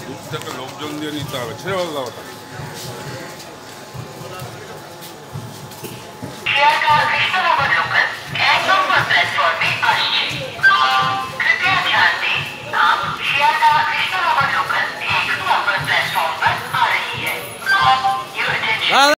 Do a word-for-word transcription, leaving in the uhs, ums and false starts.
দূর থেকে লোকজন দিয়ে নিতে হবে, ছেড়ে ভালো দাওটা। एक नंबर प्लेटफॉर्म में আসছে। कृपया ध्यान दें, आप शियालदह कृष्णनगर लोकल एक नंबर प्लेटफॉर्म पर आ रही है। Your attention